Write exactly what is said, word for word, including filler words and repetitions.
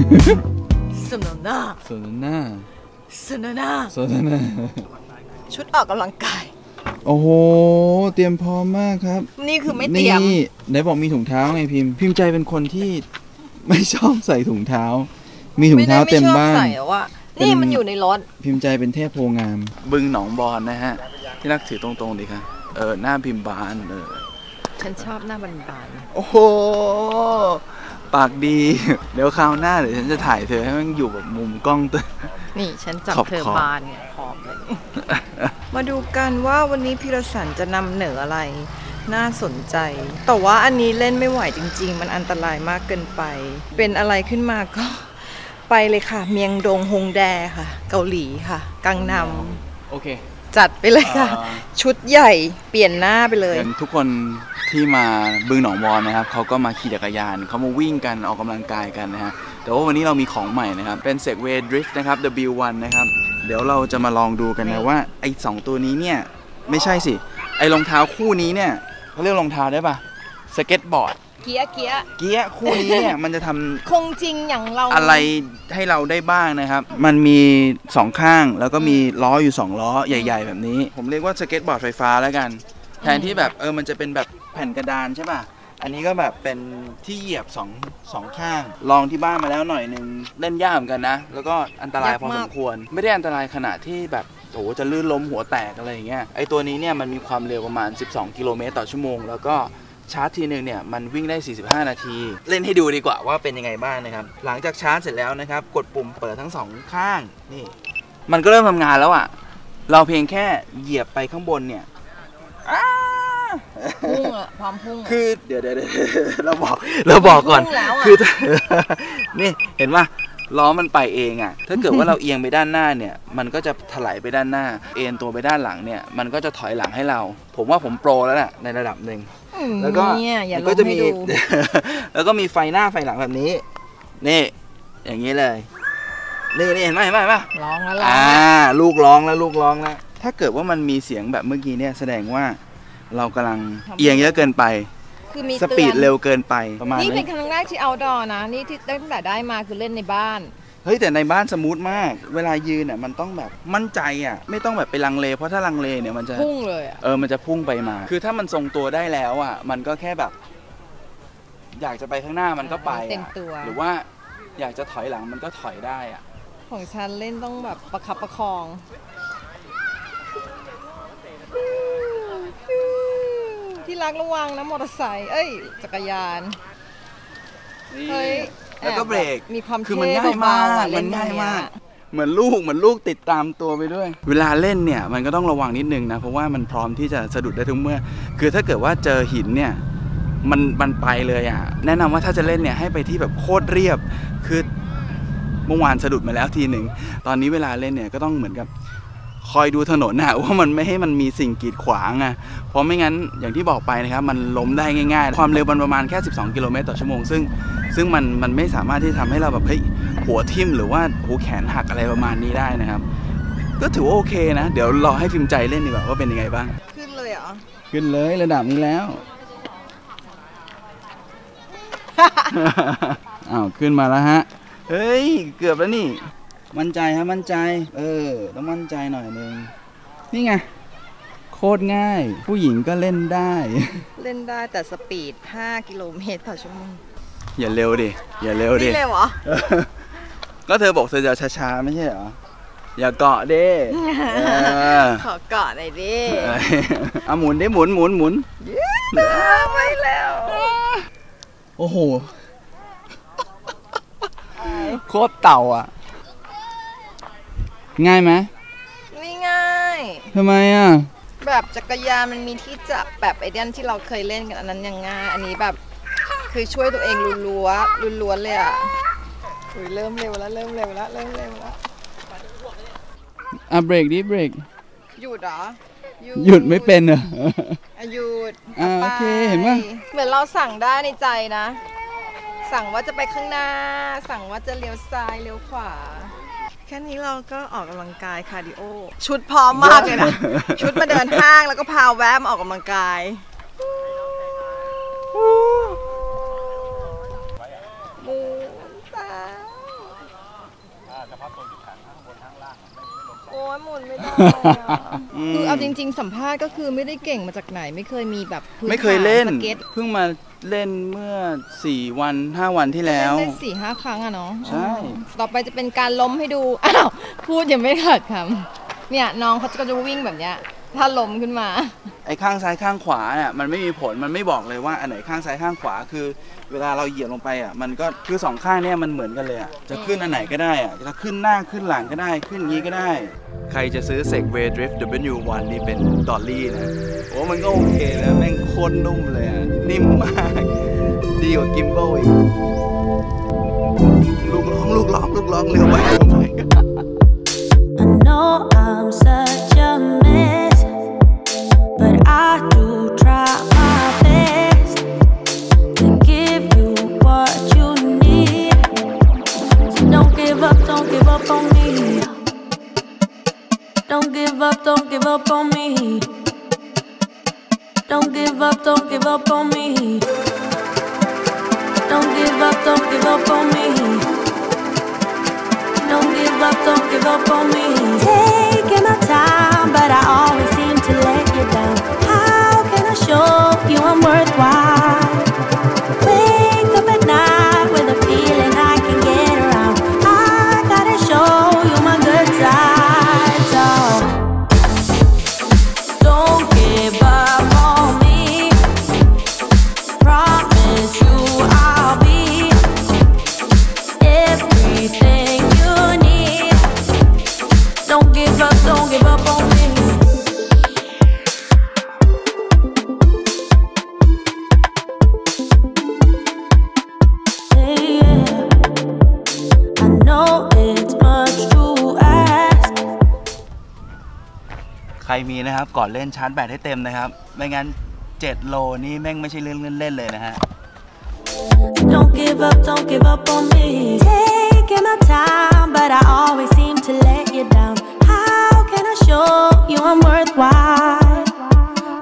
สนุน่าสนุน่าสนุน่าสนุน่าชุดออกกำลังกายโอ้โหเตรียมพร้อมมากครับนี่คือไม่เตรียมนี่ไหนบอกมีถุงเท้าไงพิมพ์พิมพ์ใจเป็นคนที่ไม่ชอบใส่ถุงเท้ามีถุงเท้าเต็มบ้านนี่มันอยู่ในรถพิมพ์ใจเป็นเทพโพงามบึงหนองบอนนะฮะที่รักถือตรงๆดีค่ะเออหน้าพิมพ์บานเออฉันชอบหน้าบานๆโอ้โหปากดีเดี๋ยวคราวหน้าเดี๋ยวฉันจะถ่ายเธอให้มันอยู่แบบมุมกล้องตัวนี่ฉันจับเธอบานเนี่ยพร้อมเลยมาดูกันว่าวันนี้พิรสันจะนำเหนืออะไรน่าสนใจแต่ว่าอันนี้เล่นไม่ไหวจริงๆมันอันตรายมากเกินไปเป็นอะไรขึ้นมาก็ไปเลยค่ะเมียงดงฮงแดค่ะเกาหลีค่ะกังนำโอเคจัดไปเลยค่ะชุดใหญ่เปลี่ยนหน้าไปเลยทุกคนที่มาบึงหนองบอนนะครับเขาก็มาขี่จักรยานเขามาวิ่งกันออกกำลังกายกันนะฮะแต่ว่าวันนี้เรามีของใหม่นะครับเป็น Segway Drift นะครับ ดับเบิลยู วัน นะครับเดี๋ยวเราจะมาลองดูกันนะว่าไอ้สองตัวนี้เนี่ยไม่ใช่สิไอ้รองเท้าคู่นี้เนี่ยเขาเรียกรองเท้าได้ปะสเก็ตบอร์ดเกียร์เกียร์เกียร์คู่นี้เนี่ยมันจะทำคงจริงอย่างเราอะไรให้เราได้บ้างนะครับมันมีสองข้างแล้วก็มีล้ออยู่สองล้อใหญ่ๆแบบนี้ผมเรียกว่าสเก็ตบอร์ดไฟฟ้าแล้วกันแทนที่แบบเออมันจะเป็นแบบแผ่นกระดานใช่ป่ะอันนี้ก็แบบเป็นที่เหยียบสองสองข้างลองที่บ้านมาแล้วหน่อยนึงเล่นยากเหมือนกันนะแล้วก็อันตรายพอสมควรไม่ได้อันตรายขนาดที่แบบโอ้จะลื่นล้มหัวแตกอะไรอย่างเงี้ยไอตัวนี้เนี่ยมันมีความเร็วประมาณสิบสองกิโลเมตรต่อชั่วโมงแล้วก็ชาร์จทีนึงเนี่ยมันวิ่งได้สี่สิบห้านาทีเล่นให้ดูดีกว่าว่าเป็นยังไงบ้างนะครับหลังจากชาร์จเสร็จแล้วนะครับกดปุ่มเปิดทั้งสองข้างนี่มันก็เริ่มทำงานแล้วอ่ะเราเพียงแค่เหยียบไปข้างบนเนี่ยพุ่งอะความพุ่งคือเดี๋ยวเดี๋ยวเราบอกเราบอกก่อนคือนี่เห็นว่าล้อมันไปเองอ่ะถ้าเกิดว่าเราเอียงไปด้านหน้าเนี่ยมันก็จะถลายไปด้านหน้าเอ็นตัวไปด้านหลังเนี่ยมันก็จะถอยหลังให้เราผมว่าผมโปรแล้วแหละในระดับหนึ่งแล้วก็ก็จะมีแล้วก็มีไฟหน้าไฟหลังแบบนี้นี่อย่างนี้เลยนี่นี่เห็นไหมเห็นไหมเห็นไหมร้องแล้วอ่าลูกร้องแล้วลูกร้องแล้วถ้าเกิดว่ามันมีเสียงแบบเมื่อกี้เนี่ยแสดงว่าเรากำลังเอียงเยอะเกินไปคือมีสปีดเร็วเกินไปประมาณนี้นี่เป็นครั้งแรกที่เอาดอนะนี่ที่ตั้งแต่ได้มาคือเล่นในบ้านเฮ้ยแต่ในบ้านสมูทมากเวลายืนอ่ะมันต้องแบบมั่นใจอ่ะไม่ต้องแบบไปลังเลเพราะถ้าลังเลเนี่ยมันจะพุ่งเลยเออมันจะพุ่งไปมาคือถ้ามันทรงตัวได้แล้วอ่ะมันก็แค่แบบอยากจะไปข้างหน้ามันก็ไปเต็มตัวหรือว่าอยากจะถอยหลังมันก็ถอยได้อ่ะของฉันเล่นต้องแบบประคับประคองที่รักระวังนะมอเตอร์ไซค์เอ้ยจักรยานเฮ้ยแล้วก็เบรกมีความคือมันง่ายมากมันง่ายมากเหมือนลูกเหมือนลูกติดตามตัวไปด้วยเวลาเล่นเนี่ยมันก็ต้องระวังนิดนึงนะเพราะว่ามันพร้อมที่จะสะดุดได้ทุกเมื่อคือถ้าเกิดว่าเจอหินเนี่ยมันมันไปเลยอ่ะแนะนำว่าถ้าจะเล่นเนี่ยให้ไปที่แบบโคตรเรียบคือเมื่อวานสะดุดมาแล้วทีหนึ่งตอนนี้เวลาเล่นเนี่ยก็ต้องเหมือนกับคอยดูถนนนะว่ามันไม่ให้มันมีสิ่งกีดขวางอ่ะเพราะไม่งั้นอย่างที่บอกไปนะครับมันล้มได้ง่ายๆความเร็วมันประมาณแค่สิบสองกิโลเมตรต่อชั่วโมงซึ่งซึ่งมันมันไม่สามารถที่ทำให้เราแบบเฮ้ยหัวทิ่มหรือว่าหัวแขนหักอะไรประมาณนี้ได้นะครับก็ถือว่าโอเคนะเดี๋ยวรอให้ฟิล์มใจเล่นดีกว่าว่าเป็นยังไงบ้างขึ้นเลยเหรอขึ้นเลยระดับนี้แล้วอ้าวขึ้นมาแล้วฮะเฮ้ยเกือบแล้วนี่มั่นใจฮะมั่นใจเออต้องมั่นใจหน่อยนึงนี่ไงโคตรง่ายผู้หญิงก็เล่นได้เล่นได้แต่สปีดห้ากิโลเมตรต่อชั่วโมงอย่าเร็วดิอย่าเร็วดิเร็วเหรอก็เธอบอกเธอจะช้าๆไม่ใช่เหรออย่าเกาะดิขอเกาะหน่อยดิเอาหมุนดิหมุนหมุนหมุนไม่แล้วโอ้โหโคตรเต่าอ่ะง่ายไหมไม่ง่ายทำไมอ่ะแบบจักรยานมันมีที่จับแบบไอเดียนที่เราเคยเล่นกันอันนั้นยังง่ายอันนี้แบบคือช่วยตัวเองล้วนๆล้วนๆเลยอ่ะอุ้ยเริ่มเร็วแล้วเริ่มเร็วแล้วเริ่มเร็วแล้วอ่ะเบรกดิเบรกหยุดเหรอหยุดไม่เป็นเหรอหยุดอ่าโอเคเห็นไหมเหมือนเราสั่งได้ในใจนะสั่งว่าจะไปข้างหน้าสั่งว่าจะเลี้ยวซ้ายเลี้ยวขวาแค่นี้เราก็ออกกำลังกายคาร์ดิโอชุดพร้อมมากเลยนะชุดมาเดินห้างแล้วก็พาแวะมาออกกำลังกายมูตาคือเอาจริงๆสัมภาษณ์ก็คือไม่ได้เก่งมาจากไหนไม่เคยมีแบบไม่เคยเล่นเพิ่งมาเล่นเมื่อสี่วันห้าวันที่แล้วเล่นได้สี่ห้าครั้งอะเนาะใช่ต่อไปจะเป็นการล้มให้ดูอ้าวพูดยังไม่ขาดคำเนี่ยน้องเขาก็จะวิ่งแบบเนี้ยถ้าล้มขึ้นมาไอ้ข้างซ้ายข้างขวาเนี่ยมันไม่มีผลมันไม่บอกเลยว่าอันไหนข้างซ้ายข้างขวาคือเวลาเราเหยียบลงไปอ่ะมันก็คือสองข้างเนี่ยมันเหมือนกันเลยอ่ะจะขึ้นอันไหนก็ได้อ่ะจะขึ้นหน้าขึ้นหลังก็ได้ขึ้นงี้ก็ได้ใครจะซื้อ Segway Drift ดับเบิลยู วัน นี่เป็นดอลลี่นะโอ้มันก็โอเคแล้วแม่งโคตรนุ่มเลยอ่ะนิ่มมากดีกว่ากิมโบอีกลูกร้องลูกร้องลูกร้องเร็วไปเร็วไป I know I'm such a mess, but I do try my best to give you what you need. So don't give up, don't give up on me. Don't give up, don't give up on me. Don't give up, don't give up on me. Don't give up, don't give up on me.Don't give up, don't give up on me. Taking my time, but I always seem to let you down. How can I show you I'm worthwhile? Wake up at night with a feeling I can get around. I gotta show you my good side. So don't give up on me. Promise you I'll be everything.Don't give up, don't give up on me. Hey, yeah. I know it's much to ask. ใครมีนะครับก่อนเล่นชาร์จแบตให้เต็มนะครับไม่งั้นเจ็ดโลนี่แม่งไม่ใช่เรื่องเล่นๆเลยนะฮะ Don't give up, don't give up on me. Taking my time, but I always seem to let you down.How can I show you I'm worthwhile?